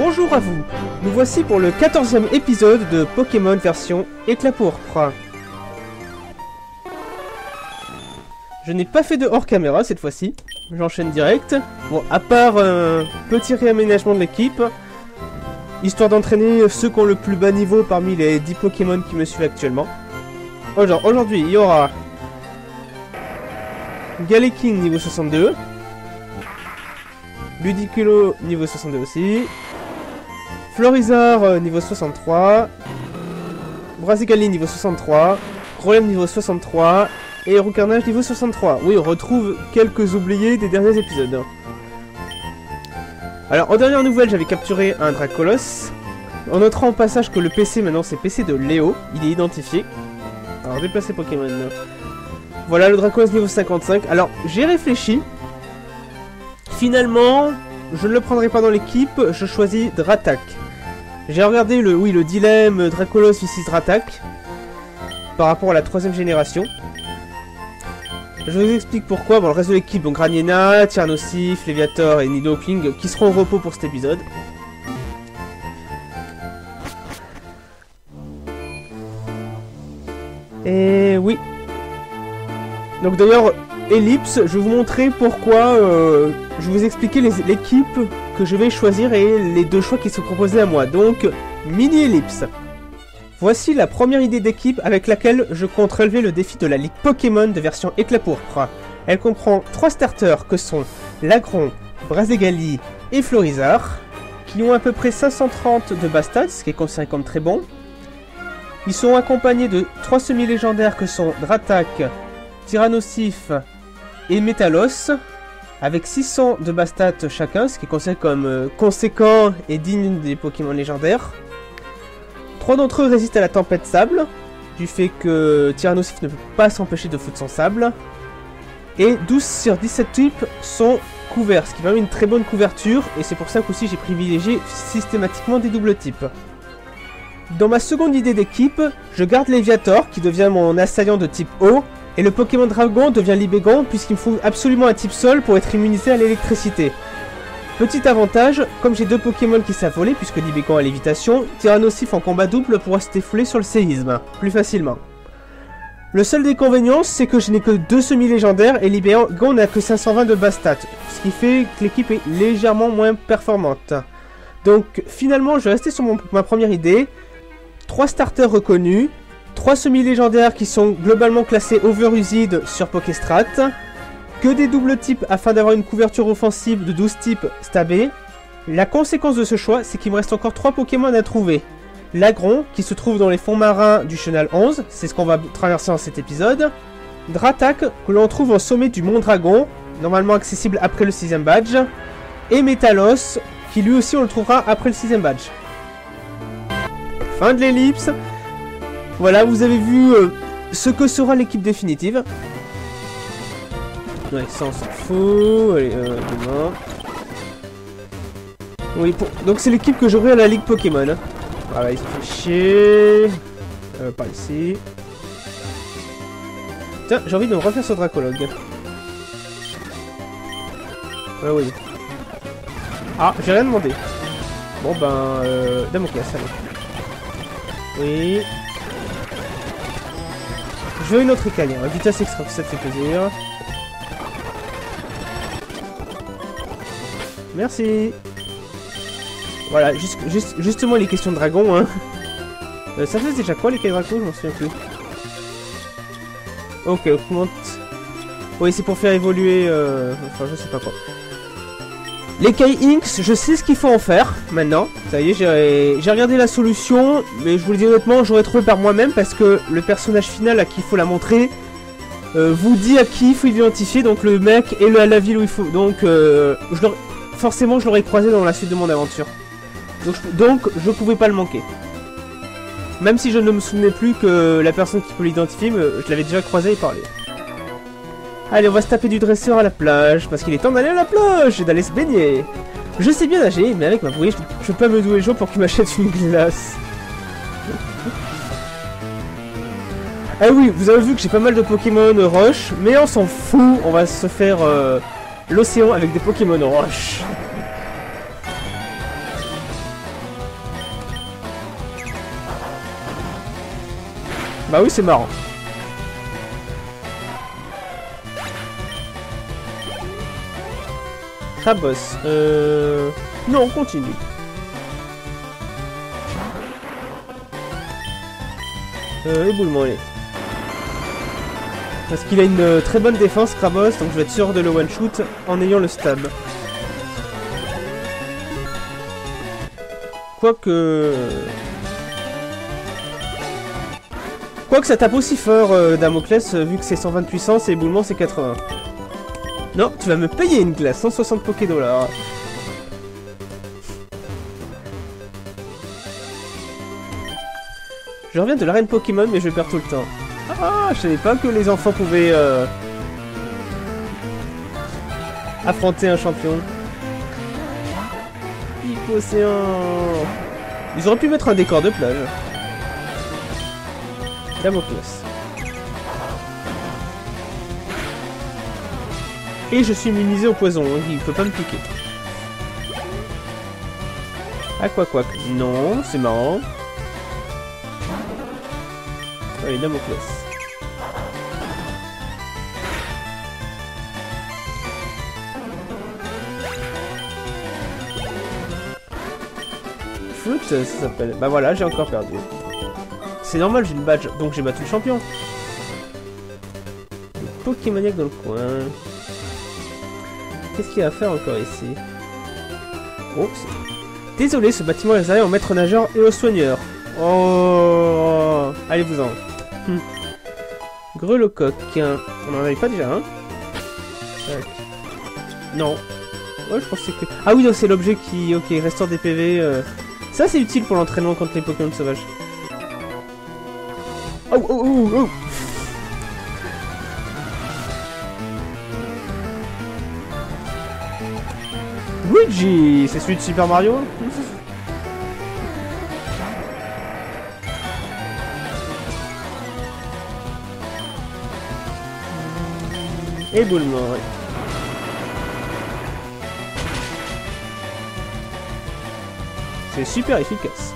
Bonjour à vous, nous voici pour le 14e épisode de Pokémon version Éclat Pourpre. Je n'ai pas fait de hors caméra cette fois-ci, j'enchaîne direct. Bon, à part un petit réaménagement de l'équipe, histoire d'entraîner ceux qui ont le plus bas niveau parmi les 10 Pokémon qui me suivent actuellement. Aujourd'hui, il y aura Galeking niveau 62, Ludicolo niveau 62 aussi, Florizarre niveau 63, Brazigali niveau 63, Grolem niveau 63 et Roucarnage niveau 63. Oui, on retrouve quelques oubliés des derniers épisodes. Alors, en dernière nouvelle, j'avais capturé un Dracolos. On notera en passage que le PC, maintenant, c'est PC de Léo. Il est identifié. Alors, déplacer Pokémon. Voilà, le Dracolos niveau 55. Alors, j'ai réfléchi. Finalement, je ne le prendrai pas dans l'équipe. Je choisis Dratak. J'ai regardé le dilemme Dracolos vs Dratak par rapport à la 3ème génération. Je vous explique pourquoi. Bon, le reste de l'équipe, donc Graniena, Tiernosif, Léviator et Nidoking qui seront au repos pour cet épisode. Et oui. Donc d'ailleurs, Ellipse, je vais vous montrer pourquoi je vais vous expliquer l'équipe que je vais choisir et les deux choix qui sont proposés à moi. Donc, Mini Ellipse. Voici la première idée d'équipe avec laquelle je compte relever le défi de la Ligue Pokémon de version Éclat Pourpre. Elle comprend 3 starters que sont Lagron, Brazigali et Florizarre, qui ont à peu près 530 de base stats, ce qui est considéré comme très bon. Ils sont accompagnés de 3 semi-légendaires que sont Dratak, Tyrannosif et Metalos, avec 600 de base stats chacun, ce qui est considéré comme conséquent et digne des Pokémon légendaires. 3 d'entre eux résistent à la tempête sable, du fait que Tyrannosif ne peut pas s'empêcher de foutre son sable. Et 12 sur 17 types sont couverts, ce qui permet une très bonne couverture, et c'est pour ça qu'aussi j'ai privilégié systématiquement des doubles types. Dans ma seconde idée d'équipe, je garde Léviator, qui devient mon assaillant de type eau, et le Pokémon Dragon devient Libégon, puisqu'il me faut absolument un type sol pour être immunisé à l'électricité. Petit avantage, comme j'ai 2 Pokémon qui savent voler, puisque Libégon a lévitation, Tyrannosif en combat double pourra se défouler sur le séisme, plus facilement. Le seul inconvénient, c'est que je n'ai que 2 semi-légendaires et Libégon n'a que 520 de base stats, ce qui fait que l'équipe est légèrement moins performante. Donc finalement, je vais rester sur ma première idée. 3 starters reconnus, 3 semi-légendaires qui sont globalement classés Overused sur Pokéstrat, que des doubles types afin d'avoir une couverture offensive de 12 types stabés. La conséquence de ce choix, c'est qu'il me reste encore 3 Pokémon à trouver. Lagron, qui se trouve dans les fonds marins du Chenal 11, c'est ce qu'on va traverser dans cet épisode. Dratak, que l'on trouve au sommet du Mont Dragon, normalement accessible après le 6ème badge. Et Metalos, qui lui aussi on le trouvera après le 6ème badge. Fin de l'ellipse. Voilà, vous avez vu ce que sera l'équipe définitive. Ouais, ça on s'en fout. Allez, demain. Oui, donc c'est l'équipe que j'aurai à la Ligue Pokémon. Voilà, il se fait chier. Par ici. Tiens, j'ai envie de me refaire ce Dracologue. Ouais, oui. Ah, j'ai rien demandé. Bon ben, Damoclès, allez. Oui. Je veux une autre écaille. Vitesse extra, ça te fait plaisir. Merci. Voilà, justement les questions de dragon, hein. Ça fait déjà quoi les cailles dragon? Je m'en souviens plus. Ok, augmente. Oui, c'est pour faire évoluer... Enfin, je sais pas quoi. Les cailles Inks, je sais ce qu'il faut en faire, maintenant. Ça y est, j'ai regardé la solution, mais je vous le dis honnêtement, j'aurais trouvé par moi-même, parce que le personnage final à qui il faut la montrer... vous dit à qui il faut identifier, donc le mec et la ville où il faut... Donc, forcément, je l'aurais croisé dans la suite de mon aventure. Donc, je pouvais pas le manquer. Même si je ne me souvenais plus que la personne qui peut l'identifier, je l'avais déjà croisé et parlé. Allez, on va se taper du dresseur à la plage, parce qu'il est temps d'aller à la plage et d'aller se baigner. Je sais bien nager, mais avec ma bouée, je peux pas me douer Joe pour qu'il m'achète une glace. Ah oui, vous avez vu que j'ai pas mal de Pokémon Roche, mais on s'en fout, on va se faire l'océan avec des Pokémon Roche. Bah oui, c'est marrant. Crabos. Non, on continue. Éboulement, allez. Parce qu'il a une très bonne défense, Krabos, donc je vais être sûr de le one-shoot en ayant le stab. Quoique ça tape aussi fort, Damoclès, vu que c'est 120 de puissance et éboulement c'est 80. Non, tu vas me payer une glace, 160 Poké-Dollars. Je reviens de l'arène Pokémon, mais je perds tout le temps. Ah, je savais pas que les enfants pouvaient affronter un champion. Océan. Ils auraient pu mettre un décor de plage. Damoclès. Et je suis immunisé au poison, hein, il peut pas me piquer. Aqua Quack. Non, c'est marrant. Allez, Damoclès. Fruit, ça s'appelle. Bah voilà, j'ai encore perdu. C'est normal, j'ai le badge, donc j'ai battu le champion. Pokémoniaque dans le coin. Qu'est-ce qu'il y a à faire encore ici? Oups. Désolé, ce bâtiment est réservé aux maîtres nageurs et aux soigneurs. Oh, allez-vous-en. Grelocoq. On en avait pas déjà, hein? Tac. Non. Ouais, je pense que c'est que... Ah oui, c'est l'objet qui... Ok, restaure des PV. Ça, c'est utile pour l'entraînement contre les Pokémon sauvages. Oh, oh, oh, oh. Luigi, c'est celui de Super Mario. Éboulement, ouais. C'est super efficace.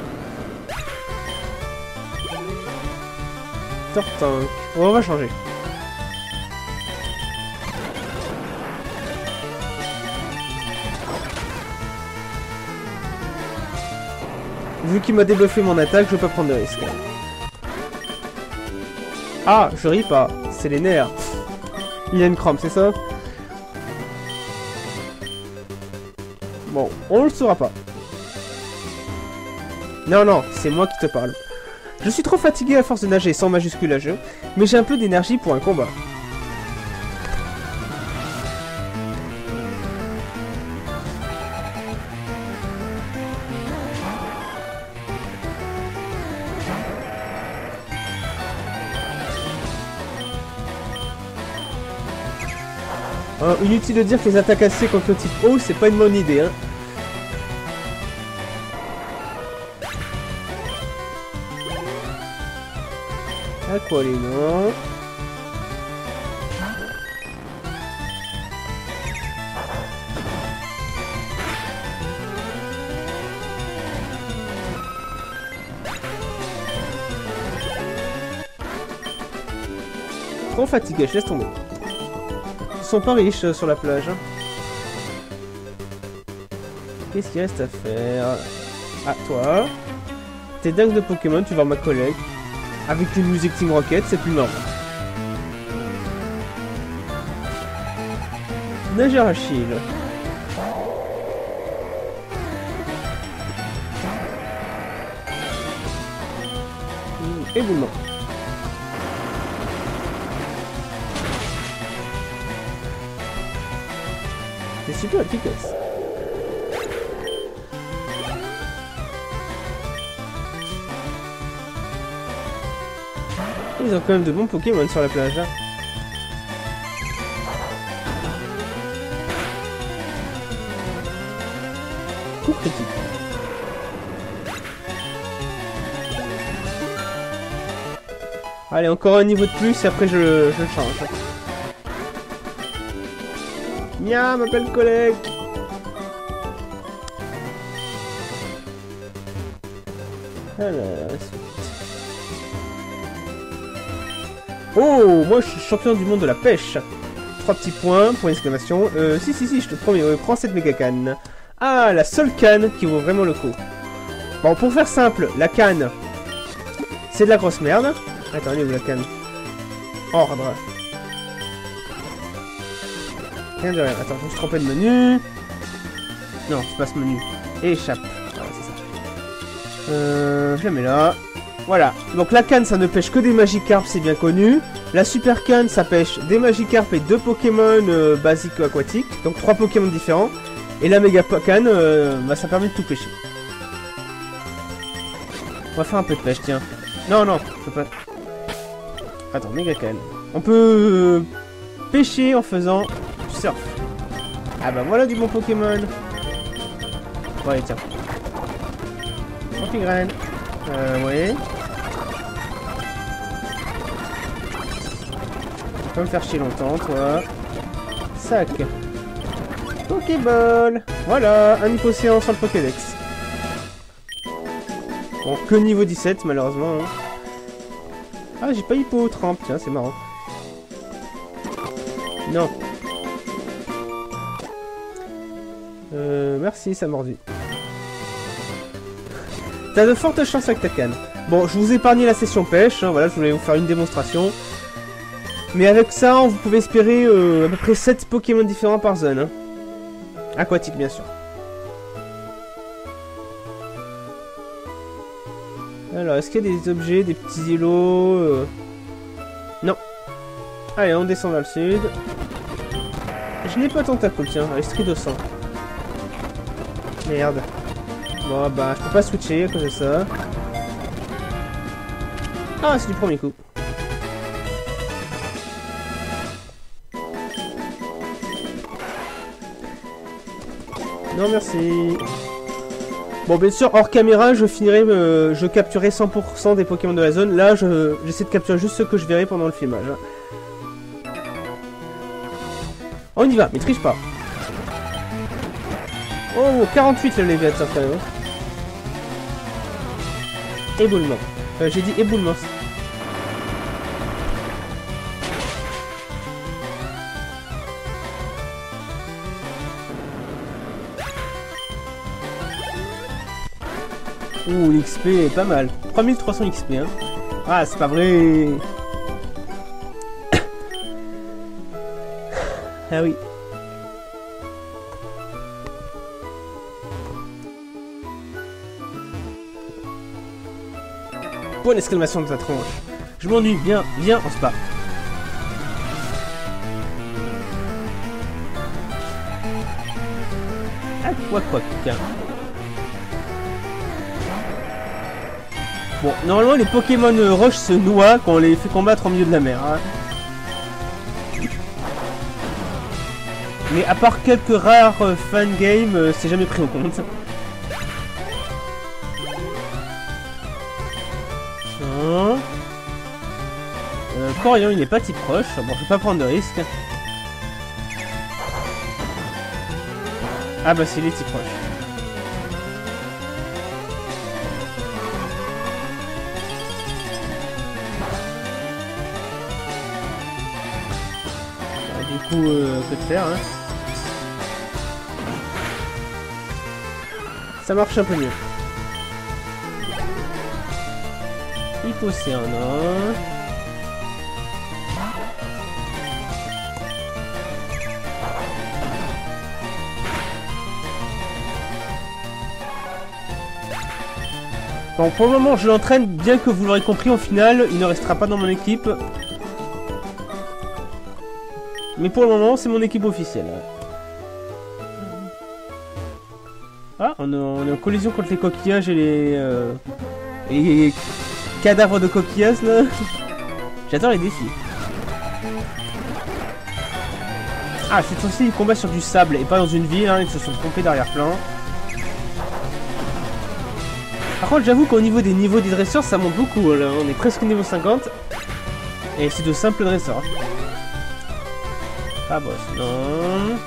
Tortank. Oh, on va changer. Vu qu'il m'a débuffé mon attaque, je peux pas prendre de risque. Ah, je ris pas. C'est les nerfs. Il y a une crampe, c'est ça? Bon, on le saura pas. Non, non, c'est moi qui te parle. Je suis trop fatigué à force de nager sans majuscule à jeu, mais j'ai un peu d'énergie pour un combat. Inutile de dire que les attaques AC contre le type eau, c'est pas une bonne idée, hein. Aqualina. Trop fatigué, je laisse tomber. Ils sont pas riches sur la plage. Hein. Qu'est-ce qu'il reste à faire? Ah, toi. T'es dingue de Pokémon, tu vas ma collègue. Avec une musique Team Rocket, c'est plus marrant. Nageur Achille. Éboulement. C'est super efficace. Ils ont quand même de bons Pokémon sur la plage. Hein. Coup critique. Allez, encore un niveau de plus et après je le change. Mia, m'appelle collègue. Alors, la suite. Oh, moi je suis champion du monde de la pêche. 3 petits points, point d'exclamation. Si, je te promets, prends cette méga canne. Ah, la seule canne qui vaut vraiment le coup. Bon, pour faire simple, la canne, c'est de la grosse merde. Attends, elle est où la canne? Ordre. Rien de rien. Attends, faut se tromper de menu. Non, c'est pas ce menu. Échappe. Voilà, c'est ça. Je la mets là. Voilà. Donc la canne, ça ne pêche que des Magikarp, c'est bien connu. La super canne, ça pêche des Magikarp et 2 Pokémon basiques aquatiques. Donc 3 Pokémon différents. Et la méga canne, bah, ça permet de tout pêcher. On va faire un peu de pêche, tiens. Non, je peux pas. Attends, méga canne. On peut pêcher en faisant du surf. Ah bah voilà du bon Pokémon. Bon, allez, tiens. Anti-graine. Ouais. Tu vas me faire chier longtemps, toi. Sac. Pokéball. Voilà, un Hypocéan sur le Pokédex. Bon, que niveau 17, malheureusement. Hein. Ah, j'ai pas Hippo trempe, tiens, c'est marrant. Non. Merci, ça m'a mordu. T'as de fortes chances avec ta canne. Bon, je vous épargne la session pêche, hein, voilà, je voulais vous faire une démonstration. Mais avec ça, vous pouvez espérer à peu près 7 Pokémon différents par zone. Hein. Aquatique, bien sûr. Alors, est-ce qu'il y a des objets, des petits îlots Non. Allez, on descend vers le sud. Je n'ai pas tentacule, tiens, Estrie 200. Merde. Bon, bah, je peux pas switcher à cause de ça. Ah, c'est du premier coup. Non, merci. Bon, bien sûr, hors caméra, je finirai, je capturerai 100% des Pokémon de la zone. Là, j'essaie de capturer juste ceux que je verrai pendant le filmage. On y va, mais triche pas. Oh, 48 le Léviathan quand même. Éboulement. J'ai dit éboulement. Ouh, l'XP est pas mal. 3300 XP, hein. Ah, c'est pas vrai. Ah oui. Point d'exclamation de ta tronche. Je m'ennuie, viens, on se bat. Ah, quoi, tiens. Bon, normalement les Pokémon Roche se noient quand on les fait combattre au milieu de la mer. Hein. Mais à part quelques rares fan games, c'est jamais pris en compte. Corian, il n'est pas type proche. Bon, je vais pas prendre de risque. Ah bah c'est les types proches. Du coup, que de faire, hein. Ça marche un peu mieux. Hypocéan, non. Bon, pour le moment, je l'entraîne, bien que vous l'aurez compris, au final, il ne restera pas dans mon équipe. Mais pour le moment, c'est mon équipe officielle. Ah, on est en collision contre les coquillages et les cadavres de coquillages, là. J'adore les défis. Ah, cette fois-ci, ils combattent sur du sable et pas dans une ville, hein, ils se sont trompés d'arrière-plan. Par contre, j'avoue qu'au niveau des niveaux des dresseurs, ça monte beaucoup. Là. On est presque au niveau 50. Et c'est de simples dresseurs. Ah boss, non.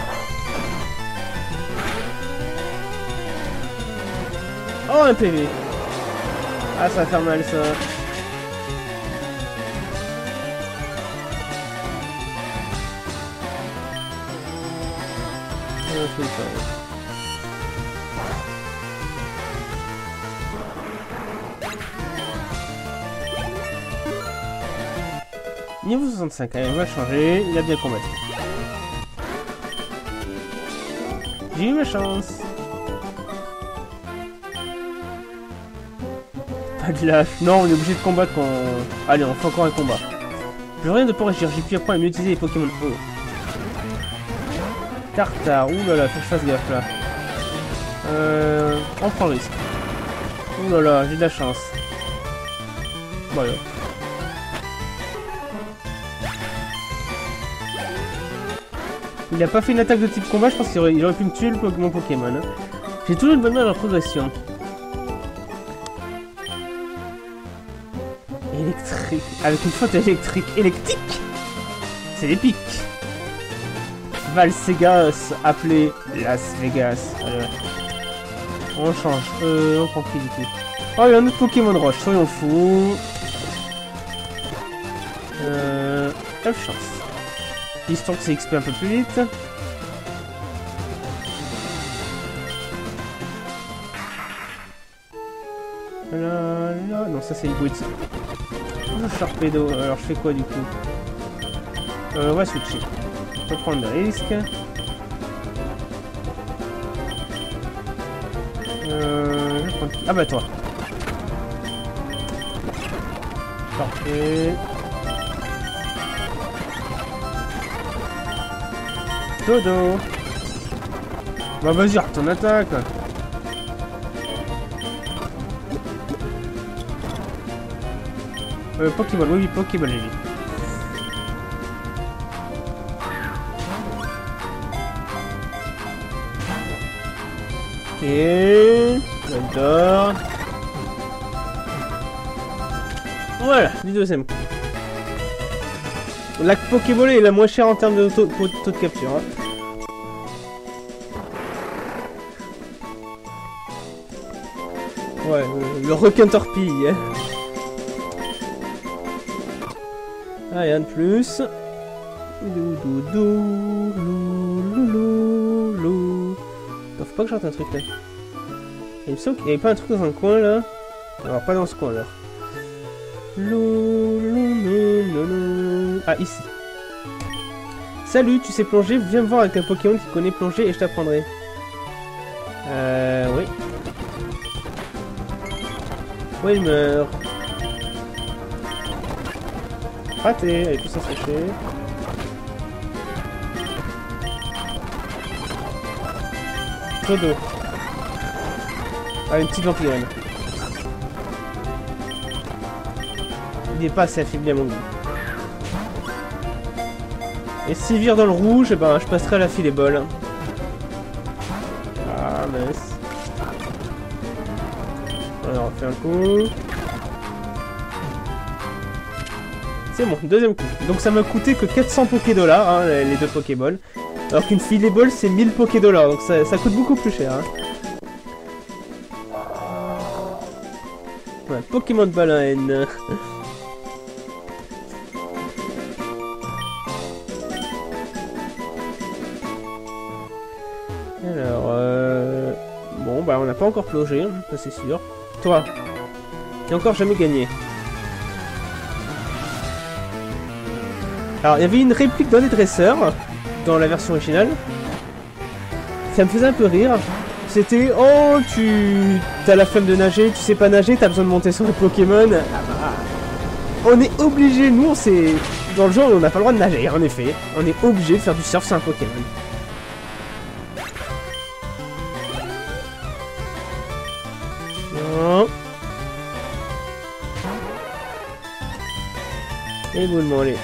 Oh, un PV. Ah, ça va faire mal, ça. Niveau 65, allez, on va changer, il a bien combattu. J'ai eu ma chance. Pas de lâche. Non, on est obligé de combattre quand... Allez, on fait encore un combat. Plus rien de pour agir, j'ai pu apprendre à mieux utiliser les Pokémon. Oh. Tartare, oulala, faut que je fasse gaffe là. On prend le risque. Oulala, j'ai de la chance. Voilà. Il a pas fait une attaque de type combat, je pense qu'il aurait pu me tuer mon Pokémon. Hein. J'ai toujours une bonne main dans la progression. Électrique. Avec une faute électrique. Électrique. C'est l'épique. Valsegas, appelé Las Vegas. Allez. On change. On prend qui du coup? Oh, il y a un autre Pokémon Roche, soyons fous. Quelle chance. Histoire que c'est XP un peu plus vite. Non, ça c'est le bruit de ça. Sharpedo, alors je fais quoi du coup? On va switcher. On va prendre le risque. Je vais prendre... Ah bah toi. Parfait. Dodo. Bah vas-y, ton attaque. Pokéball, oui, Pokéball, j'ai dit. Ok. J'adore. Voilà, du deuxième coup. La Pokéball est la moins chère en termes de taux de capture. Hein. Ouais, le requin torpille. Hein. Ah, et un de plus. Faut pas que j'entende un truc là. Il me semble qu'il n'y avait pas un truc dans un coin là. Alors, pas dans ce coin là. Ah, ici. Salut, tu sais plonger? Viens me voir avec un Pokémon qui connaît plonger et je t'apprendrai. Oui. Ouais, il meurt. Raté, allez, tout ça séché. Dodo. Ah, une petite vampirine. Il est pas assez affaibli à mon goût. Et s'il vire dans le rouge, eh ben, je passerai à la Filébol. Ah, mince. Alors, on fait un coup. C'est bon, deuxième coup. Donc ça m'a coûté que 400 Pokédollars, hein, les deux Pokéballs. Alors qu'une Filébol, c'est 1000 Pokédollars, donc ça coûte beaucoup plus cher. Hein. Ouais, Pokémon de baleine. Alors, bon, bah on n'a pas encore plongé, ça c'est sûr. Toi, t'as encore jamais gagné. Alors, il y avait une réplique d'un des dresseurs, dans la version originale. Ça me faisait un peu rire. C'était, oh, t'as la flemme de nager, tu sais pas nager, t'as besoin de monter sur les Pokémon. Ah bah, on est obligé, nous, on sait... Dans le jeu, on n'a pas le droit de nager, en effet. On est obligé de faire du surf sur un Pokémon. Non. Et vous demandez.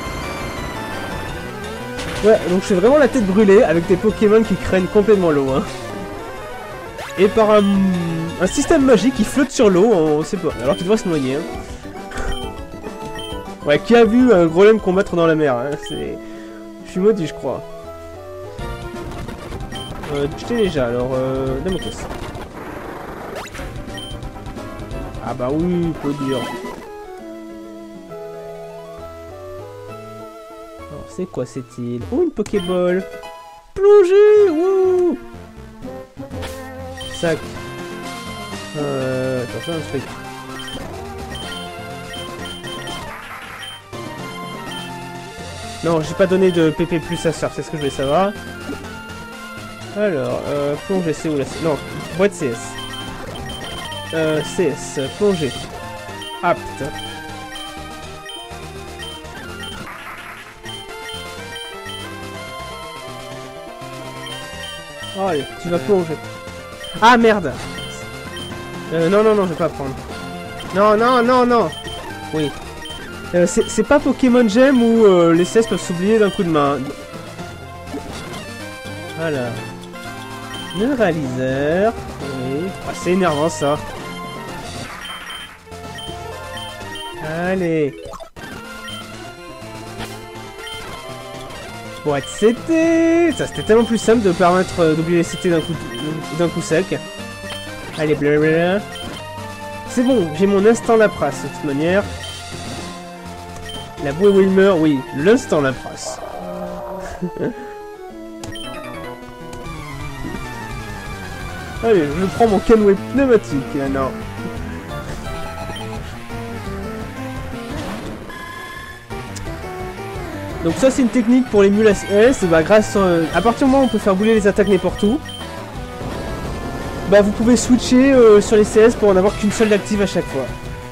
Ouais, donc je fais vraiment la tête brûlée avec des Pokémon qui craignent complètement l'eau. Hein. Et par un système magique qui flotte sur l'eau, on sait pas, alors qu'il doit se noyer. Hein. Ouais, qui a vu un Grolem combattre dans la mer hein, c'est... Je suis maudit, je crois. J'étais déjà, alors... Damocos. Ah bah oui, peau dure. Alors c'est quoi cette île? Oh, une Pokéball. Plongée. Wouh. Sac. Attention un truc. Non, j'ai pas donné de PP plus à surf, c'est ce que je voulais savoir. Alors, plongée, c'est où là? Non, boîte CS. CS, plongée. Apte. Oh, allez, tu vas plonger. Ah merde. Non, non, non, je vais pas prendre. Non, non, non, non. Oui. C'est pas Pokémon Gem où les CS peuvent s'oublier d'un coup de main. Voilà. Neuraliseur. Oui. Ah, c'est énervant ça. Allez. Boîte CT. Ça c'était tellement plus simple de permettre d'oublier les CT d'un coup sec. Allez, blablabla. C'est bon, j'ai mon instant Lapras de toute manière. La bouée Wilmer, oui, l'instant Lapras. Allez, je prends mon Kenway pneumatique, là, non. Donc ça c'est une technique pour les mules AS, bah grâce à partir du moment où on peut faire bouler les attaques n'importe où, bah vous pouvez switcher sur les CS pour en avoir qu'une seule d'active à chaque fois.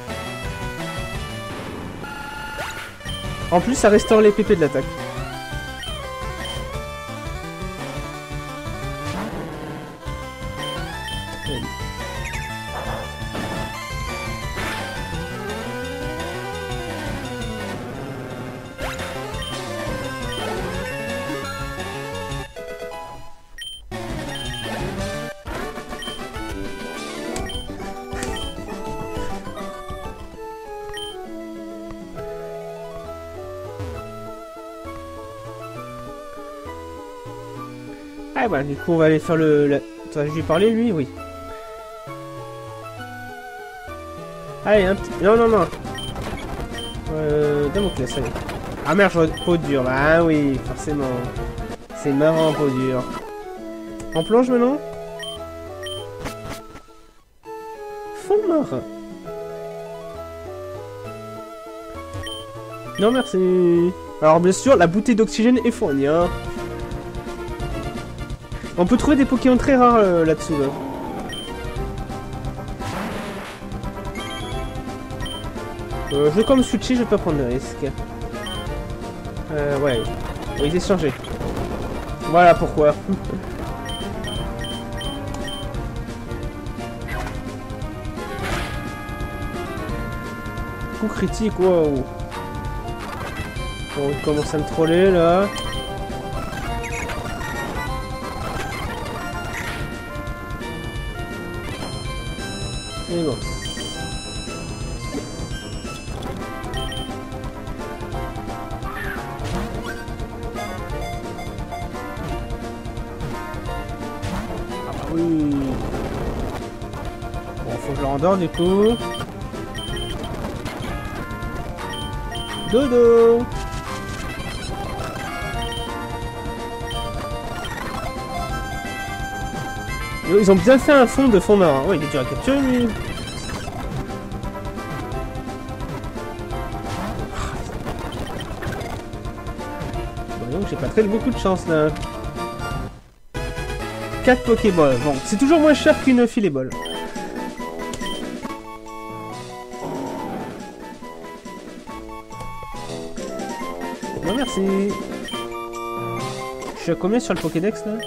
En plus ça restaure les PP de l'attaque. Ah bah du coup on va aller faire le... Attends, je lui ai parlé lui? Oui. Allez un petit... Non non non. Damoclès, allez. Ah merde, j'aurais peau dure. Ah oui, forcément. C'est marrant, peau dure. En plonge maintenant? Fond marin. Non merci. Alors bien sûr, la bouteille d'oxygène est fournie, hein. On peut trouver des Pokémon très rares là-dessous. Là. Je vais quand même switcher, je vais pas prendre de risque. Ouais. On va les échanger. Voilà pourquoi. Coup critique, wow. Bon, il commence à me troller là. Et bon. Ah bah oui. Bon, faut que je le rendors du coup. Dodo. Ils ont bien fait un fond de fond marin. Ouais, il est dur à capturer lui. Donc j'ai pas très beaucoup de chance là. 4 Pokéballs. Bon, c'est toujours moins cher qu'une Filéball. Bon, merci. Je suis à combien sur le Pokédex là?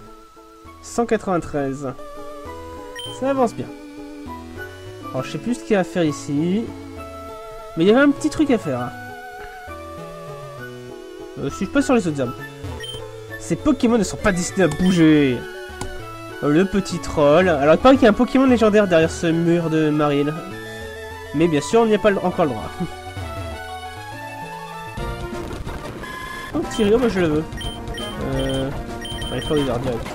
193. Ça avance bien. Alors je sais plus ce qu'il y a à faire ici. Mais il y avait un petit truc à faire. Je suis pas sur les autres arbres. Ces Pokémon ne sont pas destinés à bouger. Le petit troll. Alors il paraît qu'il y a un Pokémon légendaire derrière ce mur de marine. Mais bien sûr on n'y a pas encore le droit. Oh Tyrio, moi je le veux. Allez, Florizard direct.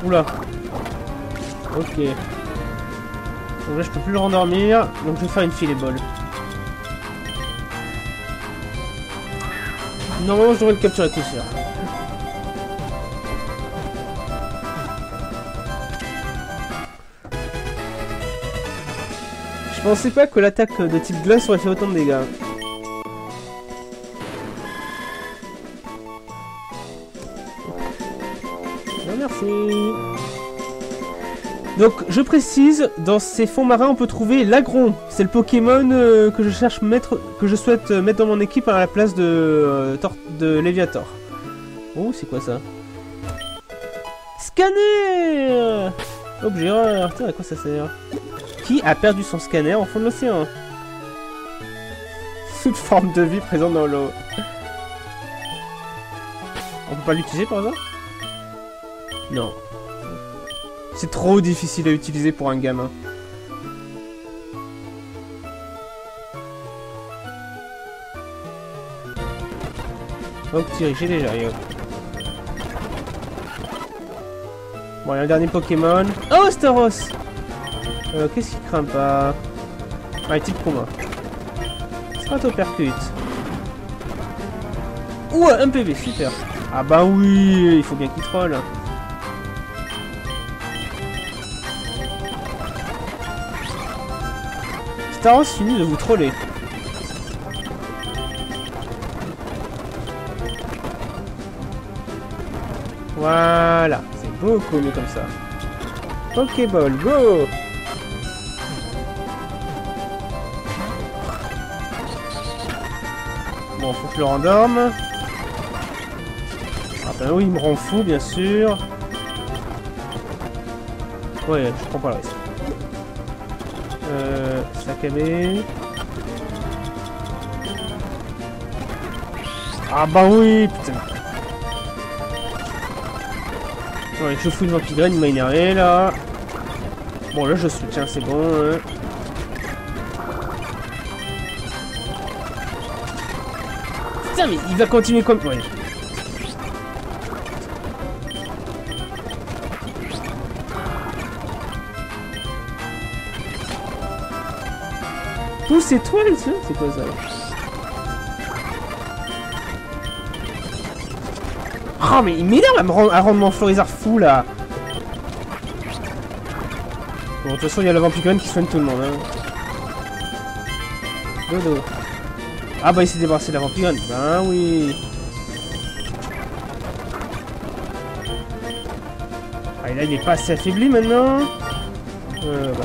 Oula. Ok. Donc là, je peux plus le rendormir. Donc je vais faire une filet-ball. Normalement, je devrais le capturer tout sûr. Je pensais pas que l'attaque de type glace aurait fait autant de dégâts. Non, merci. Donc, je précise, dans ces fonds marins, on peut trouver l'Agron. C'est le Pokémon que je souhaite mettre dans mon équipe à la place de Léviator. Oh, c'est quoi ça? Scanner! Objet rare. Tiens, à quoi ça sert? Qui a perdu son scanner au fond de l'océan? Toute forme de vie présente dans l'eau. On peut pas l'utiliser par hasard? Non. C'est trop difficile à utiliser pour un gamin. Donc j'ai déjà eu. Bon, il y a un dernier Pokémon. Oh, Staros! Qu'est-ce qu'il craint pas? Ah, type combat. Stratopercute. Ouh, un PV, super. Ah bah oui, il faut bien qu'il troll. Staros finit de vous troller. Voilà, c'est beaucoup mieux comme ça. Pokéball, go! Bon, faut que je le rendorme. Ah bah oui, il me rend fou, bien sûr. Ouais, je prends pas le risque. Sakame. Ah bah oui, putain. Ouais, je fous une Vampigraine, il m'a énervé là. Bon, là je soutiens, c'est bon. Hein. Putain, mais il va continuer comme. Ouais. Pousse étoile, c'est quoi ça? Oh mais il m'énerve à rendre mon Florizard fou là. Bon de toute façon il y a la Vampicone qui soigne tout le monde hein. Dodo. Ah bah il s'est débarrassé de la Vampicone. Ben oui. Ah et là il est pas assez affaibli maintenant. Bah.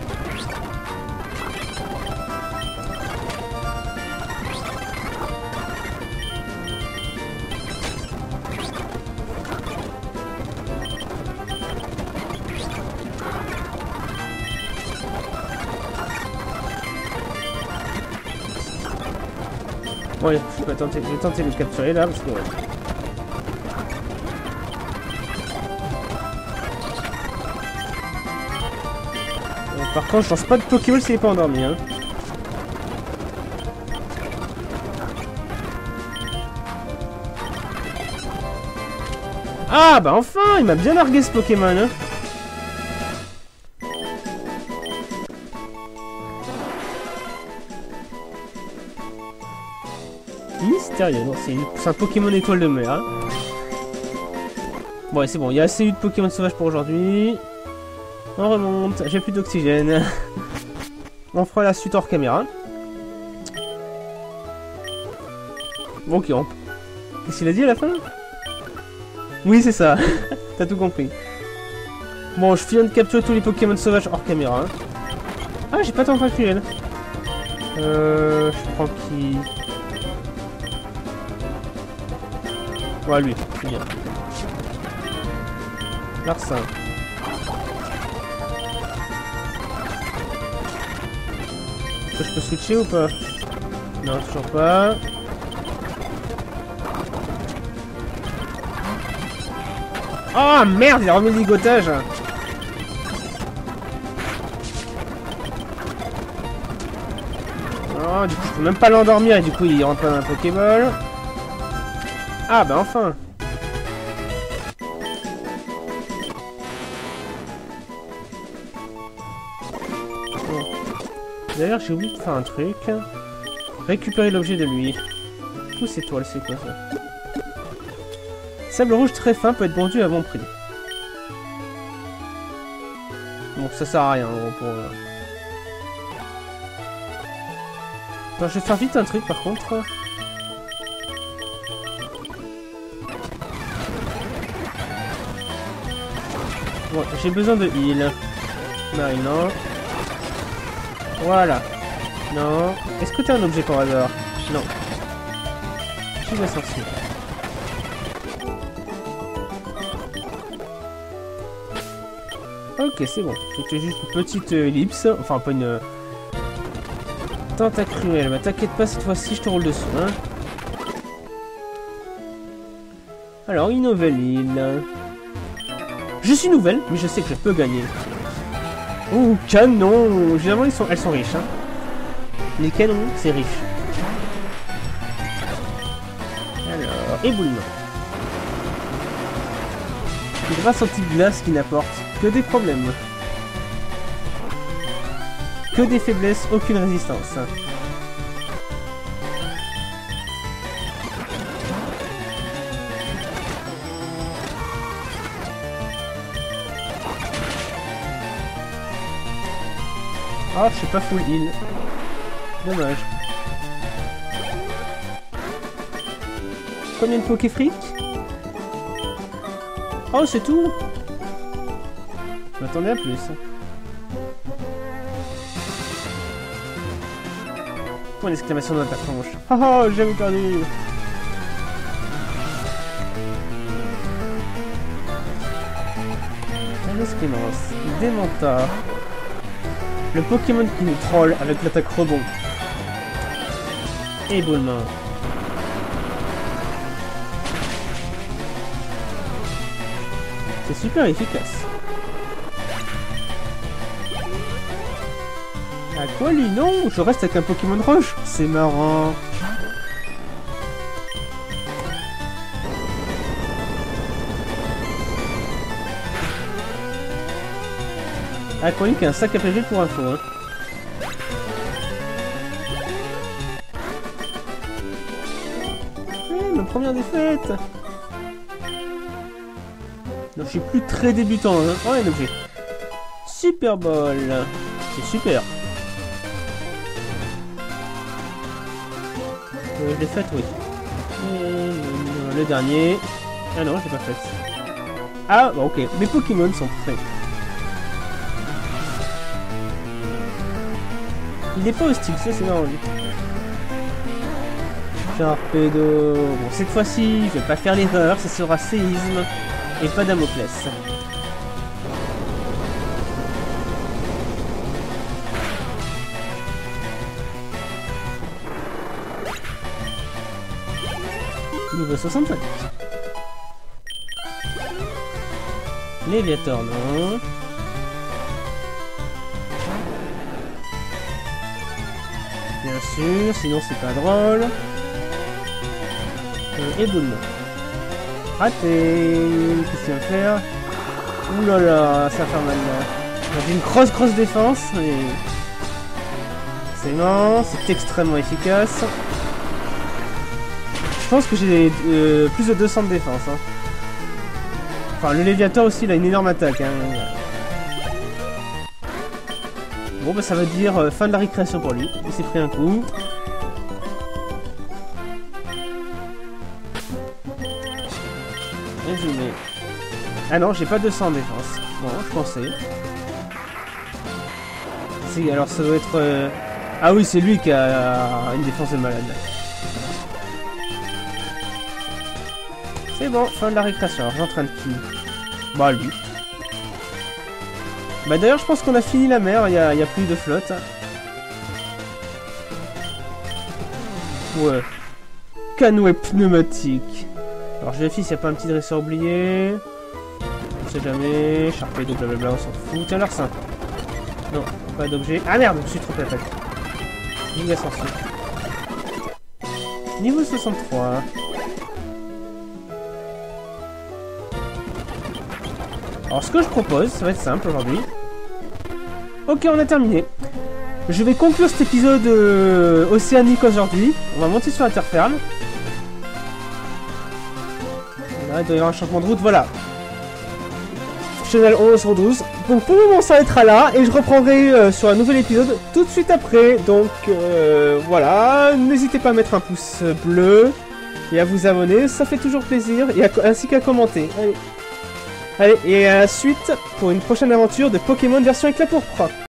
Ouais, je vais tenter de le capturer là parce que. Par contre, je lance pas de Pokéball s'il est pas endormi. Hein. Ah bah enfin, il m'a bien largué ce Pokémon. Hein. Mystérieux, non, c'est un Pokémon étoile de mer. Hein. Bon, ouais, c'est bon, il y a assez eu de Pokémon sauvages pour aujourd'hui. On remonte, j'ai plus d'oxygène. On fera la suite hors caméra. Bon, ok, qu'est-ce qu'il a dit à la fin? Oui, c'est ça, t'as tout compris. Bon, je viens de capturer tous les Pokémon sauvages hors caméra. Hein. Ah, j'ai pas tant factuel. Je prends qui... Ouais, lui, c'est bien. Larcin. Est-ce que je peux switcher ou pas? Non, toujours pas. Oh merde, il a remis le ligotage. Oh, du coup, je peux même pas l'endormir et du coup, il rentre dans un Pokéball. Ah bah enfin. Bon. D'ailleurs, j'ai oublié de faire un truc. Récupérer l'objet de lui. Tous étoiles, c'est quoi ça? Sable rouge très fin peut être vendu à bon prix. Bon, ça sert à rien pour... Attends, je vais faire vite un truc par contre. Bon, j'ai besoin de heal. Marie, non. Voilà. Non. Est-ce que t'as un objet par hasard? Non. Je suis sorcier. Ok, c'est bon. C'était juste une petite ellipse. Enfin, pas une... Tentacruelle. Bah, t'inquiète pas, cette fois-ci, je te roule dessus, hein. Alors, une nouvelle île. Je suis nouvelle, mais je sais que je peux gagner. Oh, canon! Généralement, elles sont riches, hein. Les canons, c'est riche. Alors, éboulement. Grâce anti-glace qui n'apporte que des problèmes. Que des faiblesses, aucune résistance. Ah, je suis pas full heal. Dommage. Combien de Pokéfric? Oh, c'est tout. Je m'attendais à plus. Point d'exclamation dans ta tronche. Oh oh, j'avais perdu. Clémence. Démenta. Le Pokémon qui nous troll avec l'attaque rebond. Éboulement. C'est super efficace. À quoi lui? Non, je reste avec un Pokémon roche. C'est marrant. Aqualic a un sac à PG pour info. Hein. Ma première défaite. Non, je suis plus très débutant. Hein. Oh, un objet. Super Ball. C'est super. Je l'ai faite, oui. Le dernier. Ah non, je l'ai pas faite. Ah, bon, ok. Mes Pokémon sont prêts. Il est pas hostile, ça c'est marrant lui. Sharpedo. Bon, cette fois-ci, je vais pas faire l'erreur, ce sera séisme et pas Damoclès. Niveau 65. Léviator, non. Bien sûr, sinon c'est pas drôle. Éboulement. Raté. Qu'est-ce qu'il va faire? Ouh là là, ça va faire mal là. J'ai une grosse défense. Et... c'est non, c'est extrêmement efficace. Je pense que j'ai plus de 200 de défense. Hein. Enfin, le Léviator aussi, il a une énorme attaque. Hein. Bon, bah ça veut dire fin de la récréation pour lui. Il s'est pris un coup. Résumé. Ah non, j'ai pas 200 en défense. Bon, je pensais. Si, alors ça doit être... Ah oui, c'est lui qui a une défense de malade. C'est bon, fin de la récréation. Alors j'entraîne qui? Bah lui. Bah d'ailleurs, je pense qu'on a fini la mer, il y a plus de flotte. Ouais. Canoë pneumatique. Alors je vérifie s'il n'y a pas un petit dresseur oublié. On sait jamais. Sharpedo, blablabla, on s'en fout. Tiens, l'arsen. Non, pas d'objet. Ah merde, je me suis trompé l'attaque. Giga sorcier. Niveau 63. Alors ce que je propose, ça va être simple aujourd'hui. Ok, on a terminé. Je vais conclure cet épisode océanique aujourd'hui. On va monter sur la terre ferme. Là, il doit y avoir un changement de route, voilà. Channel 11-12. Donc pour le moment ça s'arrêtera là et je reprendrai sur un nouvel épisode tout de suite après. Donc voilà, n'hésitez pas à mettre un pouce bleu et à vous abonner, ça fait toujours plaisir, et ainsi qu'à commenter. Allez, et à la suite pour une prochaine aventure de Pokémon version éclat pourpre.